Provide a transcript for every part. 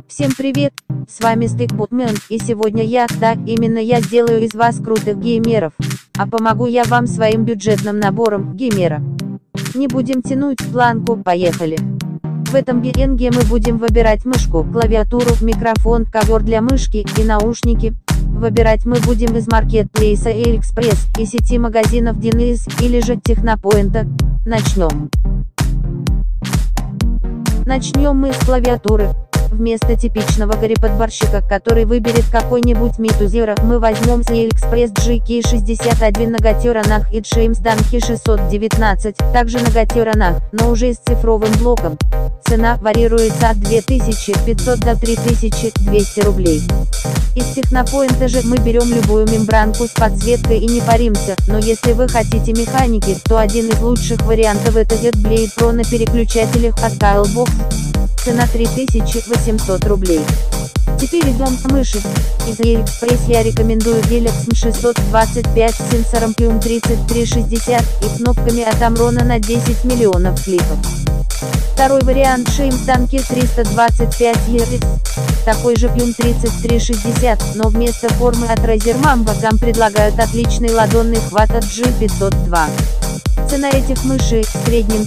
Всем привет, с вами Stickbotman, и сегодня именно я сделаю из вас крутых геймеров. А помогу я вам своим бюджетным набором геймера. Не будем тянуть планку, поехали. В этом генге мы будем выбирать мышку, клавиатуру, микрофон, ковер для мышки и наушники. Выбирать мы будем из маркетплейса AliExpress и сети магазинов Денис или же Технопоинта. Начнем мы с клавиатуры. Вместо типичного горе-подборщика, который выберет какой-нибудь Митузера, мы возьмем с AliExpress GK61 Нагатеранах и James Danke 619, также Нагатеранах, но уже с цифровым блоком. Цена варьируется от 2500 до 3200 рублей. Из Технопоинта же мы берем любую мембранку с подсветкой и не паримся, но если вы хотите механики, то один из лучших вариантов это Z-Blade Pro на переключателях от Kylbox. Цена 3800 рублей. Теперь идем к мыши. Из AliExpress я рекомендую Galaxy 625 с сенсором Plum 3360 и кнопками от Amron на 10 миллионов кликов. Второй вариант James Danke 325 Hz. Такой же Plum 3360, но вместо формы от Razer Mamba там предлагают отличный ладонный хват от G502. Цена этих мышей в среднем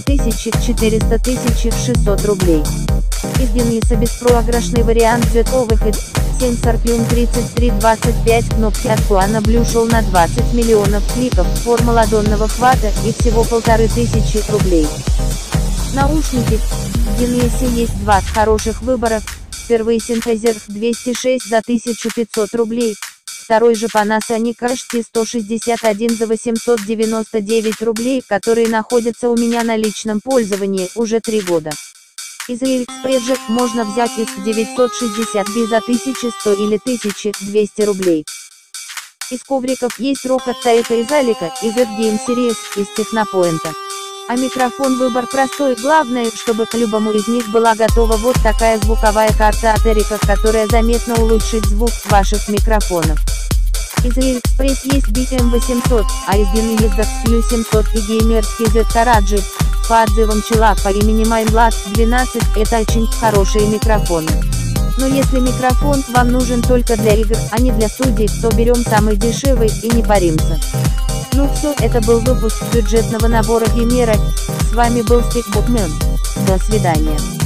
1400-1600 рублей. Из Дениса беспроигрышный вариант Z-выход. Сенсор Plum 3325, кнопки от Kuana Blue шел на 20 миллионов кликов, форма ладонного хвата и всего 1500 рублей. Наушники. В Денисе есть два хороших выбора. Первый Sennheiser 206 за 1500 рублей. Второй же Panasonic HT161 за 899 рублей, которые находятся у меня на личном пользовании уже 3 года. Из AliExpress же можно взять X960B за 1100 или 1200 рублей. Из ковриков есть Rock от Taika и Zalika, и Z-Game Series из Технопоинта. А микрофон выбор простой, главное, чтобы к любому из них была готова вот такая звуковая карта от Erika, которая заметно улучшит звук ваших микрофонов. Из AliExpress есть BM800, а из Denisa Q700 и геймерский Z-Karaji. По отзывам чела по имени MyBlast12, это очень хорошие микрофоны. Но если микрофон вам нужен только для игр, а не для студий, то берем самый дешевый и не паримся. Ну все, это был выпуск бюджетного набора геймера. С вами был Stickbotman. До свидания.